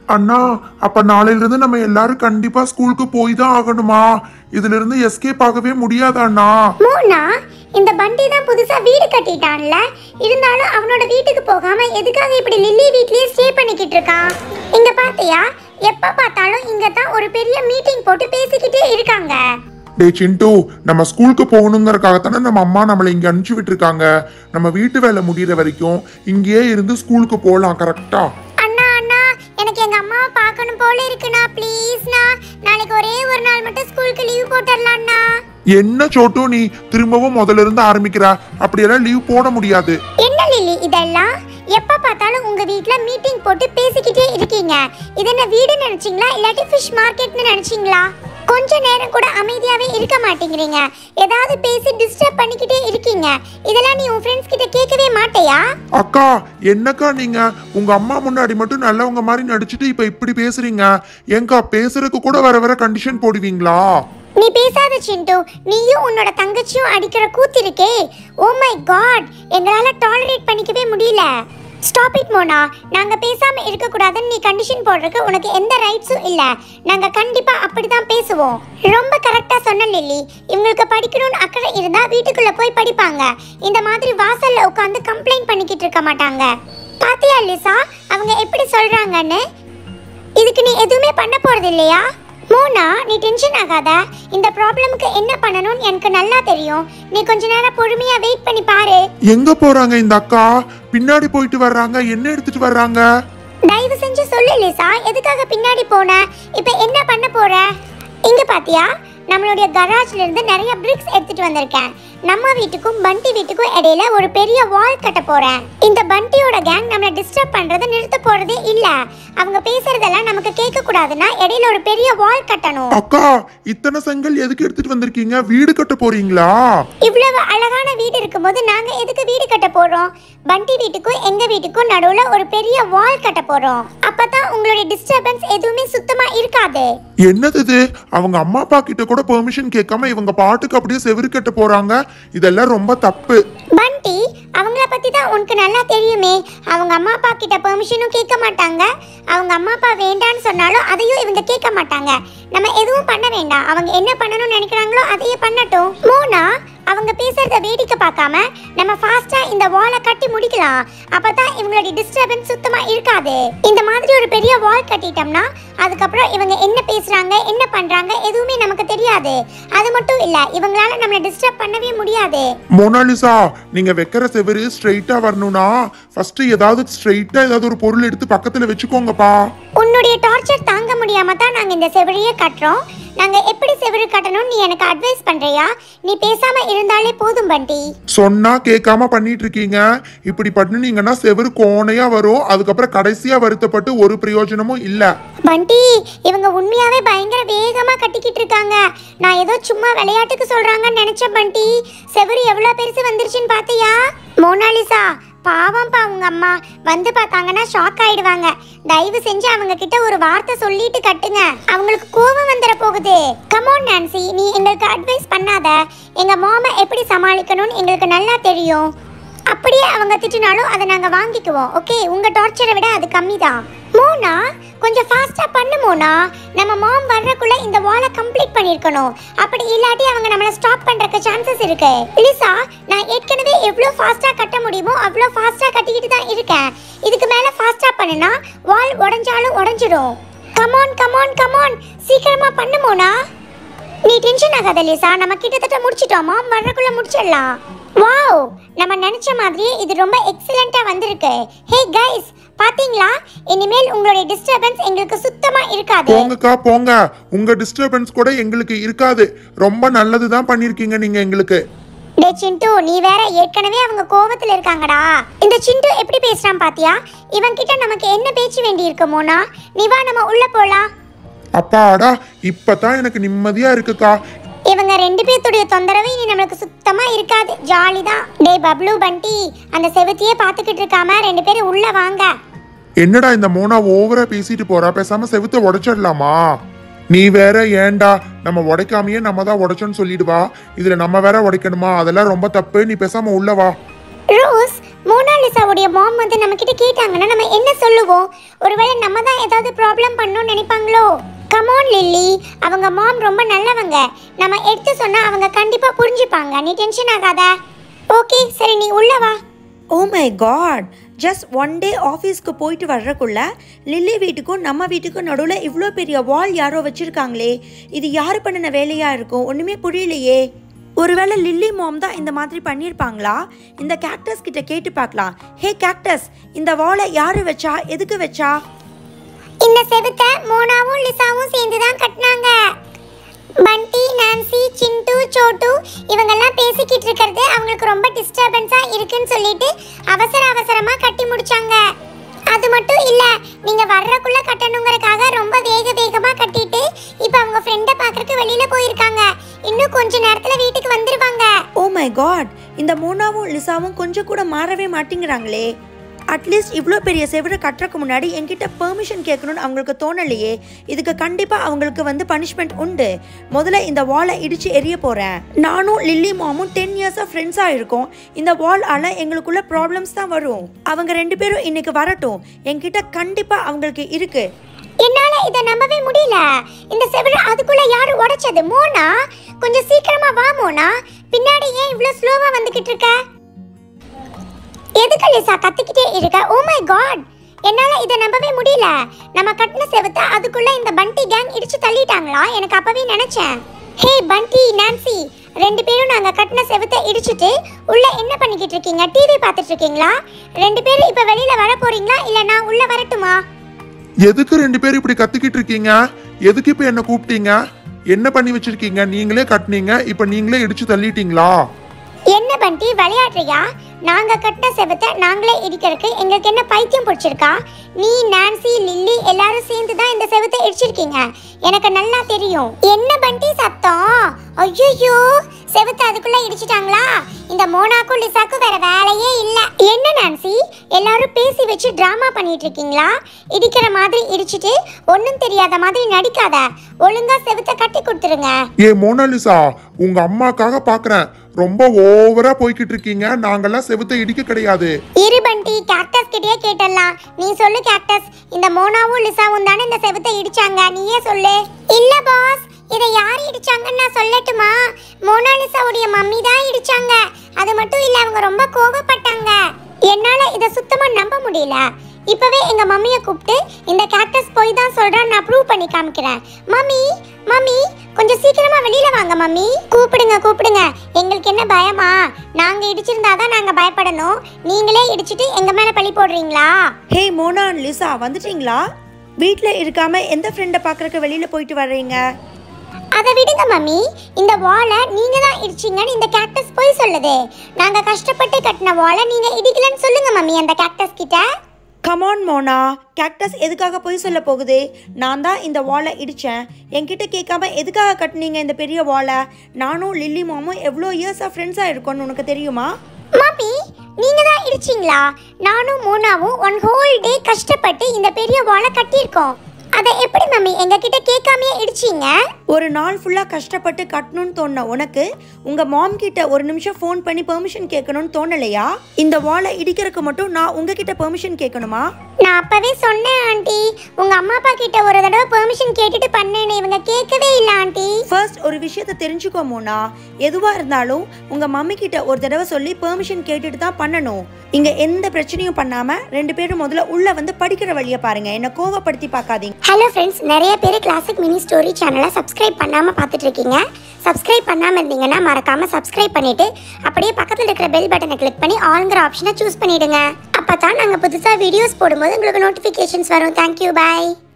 அண்ணா, அப்ப நாளையில இருந்து நம்ம எல்லாரும் கண்டிப்பா ஸ்கூலுக்கு போய் தான் ஆகணுமா? இதுல இருந்து எஸ்கேப் ஆகவே முடியாதா அண்ணா? மோனா, இந்த பண்டி தான் புதுசா வீடு கட்டிட்டான்ல, இருந்தாலும் அவனோட வீட்டுக்கு போகாம எதுக்காக இப்படி லில்லி வீட்லயே ஸ்டே பண்ணிக்கிட்டு இருக்கான்? இங்க பாத்தியா, எப்ப பார்த்தாலும் இங்க தான் ஒரு பெரிய மீட்டிங் போட்டு பேசிக்கிட்டே இருக்காங்க. டேய் சிண்டு, நம்ம ஸ்கூலுக்கு போகணுங்கிறதுக்காகத்தானே நம்ம அம்மா நம்மளை இங்க அனுப்பிச்சு விட்டுருக்காங்க. நம்ம வீட்டு வேலை முடிகிற வரைக்கும் இங்கேயே இருந்து ஸ்கூலுக்கு போகலாம். கரெக்டா? அண்ணா அண்ணா, எனக்கு எங்க அம்மாவை பார்க்கணும் போல இருக்குண்ணா. ப்ளீஸ்ண்ணா, நாளைக்கு ஒரே ஒரு நாள் மட்டும் ஸ்கூலுக்கு லீவ் போட்டுடலாம்ண்ணா. என்ன சோட்டு, நீ திரும்பவும் முதல்ல இருந்து ஆரம்பிக்கிற? அப்படியெல்லாம் லீவ் போட முடியாது. என்ன லில்லி இதெல்லாம்? எப்ப பார்த்தாலும் உங்க வீட்ல மீட்டிங் போட்டு பேசிக்கிட்டே இருக்கீங்க. இது என்ன வீடு நினைச்சீங்களா, இல்லாட்டி ஃபிஷ் மார்க்கெட்னு நினைச்சீங்களா? கொஞ்ச நேரம் கூட அமைதியாவே இருக்க மாட்டேங்கிறீங்க. ஏதாவது பேசி டிஸ்டர்ப் பண்ணிக்கிட்டே இருக்கீங்க. இதெல்லாம் நீ உன் ஃப்ரெண்ட்ஸ் கிட்ட கேட்கவே மாட்டேயா? அக்கா, என்னக்கா நீங்க உங்க அம்மா முன்னாடி மட்டும் நல்லவங்க மாதிரி நடிச்சிட்டு இப்ப இப்படி பேசுறீங்க? ஏங்கா, பேசுறதுக்கு கூட வர வர கண்டிஷன் போடுவீங்களா? நீ பேசாத சிண்டு. நீயும் உன்னோட தங்கச்சியும் அடிக்கிற கூத்து இருக்கே, ஓ மை காட், எங்களால டாலரேட் பண்ணிக்கவே முடியல. Stop it Mona. நாங்க பேசாம இருக்க கூடாதுன்னு நீ கண்டிஷன் போடுறதுக்கு உனக்கு எந்த ரைட்ஸும் இல்ல. நாங்க கண்டிப்பா அப்படிதான் பேசுவோம். ரொம்ப கரெக்டா சொன்ன லில்லி. இவங்களுக்கு படிக்கணும்னு அக்கறை இருந்தா வீட்டுக்குள்ள போய் படிப்பாங்க. இந்த மாதிரி வாசல்ல உட்காந்து கம்ப்ளைண்ட் பண்ணிக்கிட்டு இருக்க மாட்டாங்க. பாத்தியா லிசா, அவங்க எப்படி சொல்றாங்கன்னு? இதுக்கு நீ எதுவுமே பண்ண போறது இல்லையா? மோனா, நீ டென்ஷன் ஆகாத. இந்த ப்ராப்ளமுக்கு என்ன பண்ணணும்னு எனக்கு நல்லா தெரியும். நீ கொஞ்ச நேரம் பொறுமையா வெயிட் பண்ணி பாரு. எங்க போறாங்க இந்த அக்கா? பின்னாடி போயிட்டு வர்றாங்க. என்ன எடுத்துட்டு வர்றாங்க? தயவு செஞ்சு சொல்லு லிசா, எதுக்காக பின்னாடி போன? இப்ப என்ன பண்ண போற? இங்க பாத்தியா, நம்மளுடைய கராஜ்ல இருந்து நிறைய பிரிக்ஸ் எடுத்துட்டு வந்திருக்கேன். நம்ம வீட்டுக்கும் பண்டி வீட்டுக்கும் இடையில ஒரு பெரிய வால் கட்ட போறேன். இந்த பண்டியோட கேங் நம்மள டிஸ்டர்ப் பண்றதை நிறுத்த போறதே இல்ல. அவங்க பேசுறதெல்லாம் நமக்கு கேட்க கூடாதுன்னா இடையில ஒரு பெரிய வால் கட்டணும். அக்கா, இத்தனை செங்கல் எதுக்கு எடுத்துட்டு வந்திருக்கீங்க? வீடு கட்ட போறீங்களா? இவ்வளவு அழகான வீடு இருக்கும்போது நாங்க எதுக்கு வீடு கட்ட போறோம்? பண்டி வீட்டுக்கும் எங்க வீட்டுக்கும் நடுவுல ஒரு பெரிய வால் கட்ட போறோம். அப்பதான் உங்களுடைய டிஸ்டர்பன்ஸ் எதுவுமே சுத்தமா இருக்காது. என்னது இது? அவங்க அம்மா அப்பா கிட்ட கூட பெர்மிஷன் கேட்காம இவங்க பாட்டுக்கு அப்படியே செவுரு கட்ட போறாங்க. இதெல்லாம் ரொம்ப தப்பு. பண்டி, அவங்கள பத்தி தான் உனக்கு நல்லா தெரியுமே. அவங்க அம்மா அப்பா கிட்ட பெர்மிஷனும் கேட்க மாட்டாங்க. அவங்க அம்மா அப்பா வேண்டான்னு சொன்னாலும் அதையும் இவங்க கேட்க மாட்டாங்க. நம்ம எதுவும் பண்ண வேண்டாம். அவங்க என்ன பண்ணணும்னு நினைக்கிறாங்களோ அதையே பண்ணட்டும். மோனா, அவங்க பேசுறத வேடிக்கை பார்க்காம நம்ம ஃபாஸ்டா இந்த வாலை கட்டி முடிக்கலாம். அப்பதான் இவங்களுடைய டிஸ்டர்பன்ஸ் சுத்தமா இருக்காது. இந்த மாதிரி ஒரு பெரிய வால் கட்டிட்டோம்னா அதுக்கப்புறம் இவங்க என்ன பேசுறாங்க, என்ன பண்றாங்க எதுவுமே நமக்கு தெரியாது. அது மட்டும் இல்ல, இவங்களால நம்மள டிஸ்டர்ப் பண்ணவே முடியாது. மோனாலிசா, நீங்க வைக்கிற செவுரு ஸ்ட்ரைட்டா வரணும்னா ஃபர்ஸ்ட் ஏதாவது ஸ்ட்ரைட்டா ஏதாவது ஒரு பொருள் எடுத்து பக்கத்துல வச்சுக்கோங்கப்பா. உன்னுடைய டார்ச்சர் தாங்க முடியாம தான் நாங்க இந்த செவரையே கட்டுறோம். நாங்க எப்படி செவரு கட்டணும் நீ எனக்கு அட்வைஸ் பண்றியா? நீ பேசாம இருந்தாலே போதும் பண்டி. சொன்னா கேட்காம பண்ணிட்டு இருக்கீங்க. இப்படி பண்ணுனீங்கன்னா செவரு கோணையா வரும். அதுக்கப்புறம் கடைசியா வருத்தப்பட்டு ஒரு பிரயோஜனமும் இல்ல. பண்டி, இவங்க உண்மையாவே பயங்கர வேகமா கட்டிக்கிட்டு இருக்காங்க. நான் ஏதோ சும்மா விளையாட்டுக்கு சொல்றாங்கன்னு நினைச்சேன் பண்டி. செவரு எவ்வளவு பெருசு வந்துருச்சுன்னு பாத்தியா? மோனாலிசா, பாவம்பா உங்க அம்மா. வந்து பார்த்தாங்கன்னா ஷாக் ஆயிடுவாங்க. தயவு செஞ்சு அவங்க கிட்ட ஒரு வார்த்தை சொல்லிட்டு கட்டுங்க. அவங்களுக்கு கோபம் வந்துட போகுது. கம் ஆன் நான்சி, நீ எங்களுக்கு அட்வைஸ் பண்ணாத. எங்க மாமா எப்படி சமாளிக்கணும்னு எங்களுக்கு நல்லா தெரியும். அப்படியே அவங்க திட்டினாலும் அதை நாங்க வாங்கிக்குவோம். ஓகே, உங்க டார்ச்சரை விட அது கம்மி தான். மோனா, கொஞ்சம் ஃபாஸ்டா பண்ணு மோனா. நம்ம மாம் வர்றதுக்குள்ள இந்த வாலை கம்ப்ளீட் பண்ணிருக்கணும். அப்படி இல்லாட்டி அவங்க நம்மள ஸ்டாப் பண்றதுக்கு சான்சஸ் இருக்கு. லிசா, நான் ஏற்கனவே எவ்வளவு ஃபாஸ்டா கட்ட முடியுமோ அவ்வளவு ஃபாஸ்டா கட்டிக்கிட்டு தான் இருக்கேன். இதுக்கு மேல ஃபாஸ்டா பண்ணுனா வால் உடைஞ்சாலும் உடைஞ்சிடும். Come on come on come on, சீக்கிரமா பண்ணு மோனா. நீ டென்ஷன் ஆகாத லிசா, நம்ம கிட்டத்தட்ட முடிச்சிட்டோம். மாம் வர்றதுக்குள்ள முடிச்சிடலாம். வாவ், நம்ம நினைச்ச மாதிரியே இது ரொம்ப எக்ஸலென்ட்டா வந்திருக்கு. ஹே கைஸ், பாத்தீங்களா? இனிமேல் உங்களுடைய டிஸ்டர்பன்ஸ் எங்களுக்கு சுத்தமா இருக்காது. போங்கக்கா போங்க, உங்க டிஸ்டர்பன்ஸ் கூட எங்களுக்கு இருக்காது. ரொம்ப நல்லதுதான் பண்ணிருக்கீங்க நீங்க எங்களுக்கு. டே சிண்டு, நீ வேற ஏற்கனவே அவங்க கோவத்துல இருக்காங்கடா. இந்த சிண்டு எப்படி பேசுறான் பாத்தியா? இவன் கிட்ட நமக்கு என்ன பேச்சு வேண்டி இருக்கு மோனா? நீ வா, நம்ம உள்ள போலாம். அப்பாடா, இப்பதான் எனக்கு நிம்மதியா இருக்குக்கா. இவங்க ரெண்டு பேர்த்துடைய தொந்தரவு இனி நம்மளுக்கு சுத்தமா இருக்காது. ஜாலி தான். டே பப்ளு, பண்டி, அந்த செவத்தையே பாத்துக்கிட்டு இருக்காம ரெண்டு பேரும் உள்ள வாங்க. என்னடா இந்த மோனா ஓவரா பேசிட்டு போறா? பேசாம செவுத்த உடைச்சிடலாமா? நீ வேற ஏன்டா, நம்ம உடைக்காமையே நம்ம தான் உடைச்சோன்னு சொல்லிடுவா. இதுல நம்ம வேற உடைக்கணுமா? அதெல்லாம் ரொம்ப தப்பு. நீ பேசாம உள்ள வா. ரோஸ், மோனா மோனாலிசாவுடைய மாம் வந்து நம்ம கிட்ட கேட்டாங்கன்னா நம்ம என்ன சொல்லுவோம்? ஒருவேளை நம்ம தான் ஏதாவது ப்ராப்ளம் பண்ணணும்னு நினைப்பாங்களோ? கமான் லில்லி, அவங்க மாம் ரொம்ப நல்லவங்க. நம்ம எடுத்து சொன்னா அவங்க கண்டிப்பா புரிஞ்சுப்பாங்க. நீ டென்ஷன் ஆகாத. ஓகே சரி, நீ உள்ள வா. Oh my god, just one day ஆஃபீஸ்க்கு போயிட்டு வர்றக்குள்ள லில்லி வீட்டுக்கும் நம்ம வீட்டுக்கும் நடுவில் இவ்வளோ பெரிய வால் யாரோ வச்சுருக்காங்களே. இது யார் பண்ணின வேலையாக இருக்கும்? ஒன்றுமே புரியலையே. ஒருவேளை லில்லி மாம் தான் இந்த மாதிரி பண்ணியிருப்பாங்களா? இந்த கேக்டஸ் கிட்ட கேட்டு பார்க்கலாம். ஹே கேக்டஸ், இந்த வாலை யார் வச்சா, எதுக்கு வச்சா? இந்த செவுத்த மோனாவும் லிசாவும் சேர்ந்து தான் கட்டினாங்க. பண்டி, நான்சி, சிண்டு, சோட்டு இவங்கெல்லாம் பேசிக்கிட்டு இருக்கிறது அவங்களுக்கு ரொம்ப டிஸ்டர்பன்ஸா இருக்குன்னு சொல்லிட்டு அவசரமா கட்டி முடிச்சாங்க. அது மட்டும் இல்ல, நீங்க வர்றக்குள்ள கட்டணுங்கிறதுக்காக ரொம்ப வேகமா கட்டிட்டு இப்போ அவங்க ஃப்ரெண்டை பார்க்கறதுக்கு வெளியில போயிருக்காங்க. இன்னும் கொஞ்ச நேரத்துல வீட்டுக்கு வந்துருவாங்க. ஓ மை காட், இந்த மோனாவும் லிசாவும் கொஞ்சம் கூட மாறவே மாட்டேங்கிறாங்களே. அட்லீஸ்ட் இவ்வளோ பெரிய செவரை கட்டுறதுக்கு முன்னாடி என்கிட்ட பெர்மிஷன் கேட்கணும்னு அவங்களுக்கு தோணலையே. இதுக்கு கண்டிப்பாக அவங்களுக்கு வந்து பனிஷ்மெண்ட் உண்டு. முதல்ல இந்த வாலை இடித்து எரிய போகிறேன். நானும் லில்லி மாமும் 10 இயர்ஸாக ஃப்ரெண்ட்ஸாக இருக்கோம். இந்த வால் எங்களுக்குள்ள ப்ராப்ளம்ஸ் தான் வரும். அவங்க 2 பேரும் இன்னைக்கு வரட்டும். என்கிட்ட கண்டிப்பாக அவங்களுக்கு இருக்கு. என்னால இத நம்பவே முடியல. இந்த செவரை அதுக்குள்ள யாரு உடைச்சது? மோனா, கொஞ்சம் சீக்கிரமா வா மோனா. பின்னாடி ஏன் இவ்ளோ ஸ்லோவா வந்துகிட்டு இருக்க? எதுக்கு லிசா கத்திக்கிட்டே இருக்க? ஓ மை காட், என்னால இத நம்பவே முடியல. நம்ம கட்டின செவத்தை அதுக்குள்ள இந்த பண்டி கேங் இடிச்சு தள்ளிட்டாங்களா? எனக்கு அப்பவே நினைச்சேன். ஹே பண்டி, நான்சி, 2 பேரும் நாங்க கட்டின செவத்தை இடிச்சிட்டு உள்ள என்ன பண்ணிக்கிட்டு இருக்கீங்க? டிவி பார்த்துட்டு இருக்கீங்களா? 2 பேரும் இப்ப வெளியில வர போறீங்களா இல்ல நான் உள்ள வரட்டுமா? எதுக்கு 2 பேரும் இப்படி கத்திக்கிட்டு இருக்கீங்க? எதுக்கு இப்ப என்ன கூப்பிட்டீங்க? என்ன பண்ணி வச்சிருக்கீங்க? நீங்களே கட்டினீங்க, இப்ப நீங்களே இடிச்சு தள்ளிட்டீங்களா? என்ன பண்டி, விளையாடுறியா? நாங்க கட்டின செவத்தை நாங்களே இடிக்கிறதுக்கு எங்களுக்கு என்ன பைத்தியம் பிடிச்சிருக்கா? நீ, நான்சி, லில்லி எல்லாரும் சேர்ந்து தான் இந்த செவத்தை இடிச்சிருக்கீங்க. எனக்கு நல்லா தெரியும். என்ன பண்டி சத்தம்? ஐயோ, செவத்தை அதுக்குள்ள இடிச்சிட்டாங்களா? இந்த மோனாக்கும் லிசாக்கும் வேற வேலையே இல்ல. என்ன நான்சி, எல்லாரும் பேசி வச்சு டிராமா பண்ணிட்டு இருக்கீங்களா? இடிக்கிற மாதிரி இடிச்சிட்டு ஒன்னும் தெரியாத மாதிரி நடிக்காத. ஒழுங்கா செவத்தை கட்டி கொடுத்துருங்க. ஏ மோனாலிசா, உங்க அம்மாக்காக பாக்குறேன். ரொம்ப ஓவரா போய்கிட்டு இருக்கீங்க. நாங்கெல்லாம் செவுத்தை இடிக்க கிடையாது. இரு பண்டி, கேக்டஸ் கிட்டே கேட்டலாம். நீ சொல்லு கேக்டஸ், இந்த மோனாவும் லிசாவும் தானே இந்த செவுத்தை இடிச்சாங்க? நீயே சொல்லு. இல்ல பாஸ், இதை யார் இடிச்சாங்கன்னு நான் சொல்லட்டுமா? மோனாலிசாவுடைய மம்மி தான் இடிச்சாங்க. அது மட்டும் இல்ல, அவங்க ரொம்ப கோபப்பட்டாங்க. என்னால இதை சுத்தமா நம்ப முடியல. இப்பவே எங்க மம்மியை கூப்பிட்டு இந்த கேக்டஸ் போய் தான் சொல்றான்னு நான் ப்ரூவ் பண்ணி காமிக்கிறேன். மம்மி, மம்மி, கொஞ்சம் சீக்கிரமா வெளியில வாங்க மம்மி. கூப்பிடுங்க. எங்களுக்கு என்ன பயமா? நாங்க இடிச்சிருந்தாதான் நாங்க பயப்படணும். நீங்களே இடிச்சிட்டு எங்க மேல பழி போடுறீங்களா? ஹே மோனா அண்ட் லிசா, வந்துட்டீங்களா? வீட்டில் இருக்காம எந்த ஃப்ரெண்டை பார்க்கறக்கு வெளியில போயிட்டு வர்றீங்க? அதை விடுங்க மம்மி. இந்த வாலை நீங்க தான் இடிச்சீங்கன்னு இந்த கேக்டஸ் போய் சொல்லுது. நாங்க கஷ்டப்பட்டு கட்டின வாலை நீங்க இடிக்கலன்னு சொல்லுங்க மம்மி அந்த கேக்டஸ் கிட்ட. கமான் மோனா, கேக்டஸ் எதுக்காக போய் சொல்ல போகுது? நான் தான் இந்த வாலை இடித்தேன். என்கிட்ட கேட்காம எதுக்காக கட்டினீங்க இந்த பெரிய வாலை? நானும் லில்லி மாமும் எவ்வளோ இயர்ஸாக ஃப்ரெண்ட்ஸாக இருக்கோன்னு உனக்கு தெரியுமா? மம்மி, நீங்க தான் இடிச்சீங்களா? நானும் மோனாவும் 1 ஹோல் டே கஷ்டப்பட்டு இந்த பெரிய வாலை கட்டியிருக்கோம். அதை எப்படி மம்மி எங்க கிட்ட கேட்காமையே இடிச்சீங்க? ஒரு நாள் ஃபுல்லாக கஷ்டப்பட்டு கட்டணும்னு தோணுன உனக்கு உங்கள் மாம் கிட்ட ஒரு நிமிஷம் ஃபோன் பண்ணி பெர்மிஷன் கேட்கணும்னு தோணலையா? இந்த வாலை இடிக்கிறதுக்கு மட்டும் நான் உங்ககிட்ட பெர்மிஷன் கேட்கணுமா? நான் அப்பவே சொன்னேன் ஆண்டி, உங்க அம்மா அப்பா கிட்ட ஒரு தடவை பெர்மிஷன் கேட்டுட்டு பண்ணேன்னு. இவங்க கேட்கவே இல்லை ஆண்டி. ஃபர்ஸ்ட் ஒரு விஷயத்தை தெரிஞ்சுக்கோ மோனா. எதுவாக இருந்தாலும் உங்கள் மம்மி கிட்ட ஒரு தடவை சொல்லி பெர்மிஷன் கேட்டுட்டு தான் பண்ணணும். இங்கே எந்த பிரச்சனையும் பண்ணாமல் 2 பேரும் முதல்ல உள்ளே வந்து படிக்கிற வழியை பாருங்க. என்னை கோவப்படுத்தி பார்க்காதீங்க. ஹலோ ஃப்ரெண்ட்ஸ், நிறைய பேர் கிளாசிக் மினி ஸ்டோரி சேனலை சப்ஸ்கிரைப் பண்ணாமல் பார்த்துட்டு இருக்கீங்க. சப்ஸ்கிரைப் பண்ணாமல் இருந்தீங்கன்னா மறக்காமல் சப்ஸ்கிரைப் பண்ணிவிட்டு அப்படியே பக்கத்தில் இருக்கிற பெல் பட்டனை கிளிக் பண்ணி ஆல்ங்கிற ஆப்ஷனை சூஸ் பண்ணிவிடுங்க. அப்போ தான் நாங்கள் புதுசாக வீடியோஸ் போடும்போது உங்களுக்கு நோட்டிஃபிகேஷன்ஸ் வரும். தேங்க்யூ, பாய்.